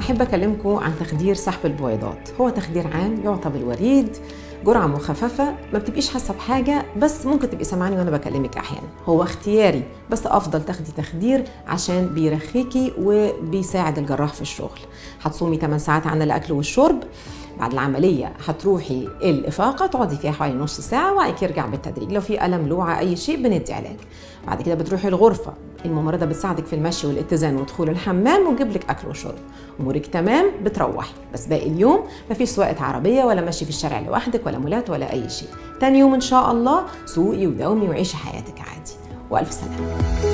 أحب أكلمكم عن تخدير سحب البويضات. هو تخدير عام يعطى بالوريد، جرعة مخففة، ما بتبقيش حاسة بحاجة، بس ممكن تبقي سامعاني وأنا بكلمك أحيانا. هو اختياري، بس أفضل تاخدي تخدير عشان بيرخيكي وبيساعد الجراح في الشغل. هتصومي 8 ساعات عن الأكل والشرب. بعد العملية هتروحي الإفاقة تقعدي فيها حوالي نص ساعة، وبعد كده يرجع بالتدريج. لو في ألم، لوعة، أي شيء بندي علاج. بعد كده بتروحي الغرفة، الممرضة بتساعدك في المشي والاتزان ودخول الحمام وتجيب لك أكل وشرب. أمورك تمام، بتروحي. بس باقي اليوم مفيش سواقة عربية ولا مشي في الشارع لوحدك ولا مولات ولا أي شيء. تاني يوم إن شاء الله سوقي وداومي وعيشي حياتك عادي. وألف سلامة.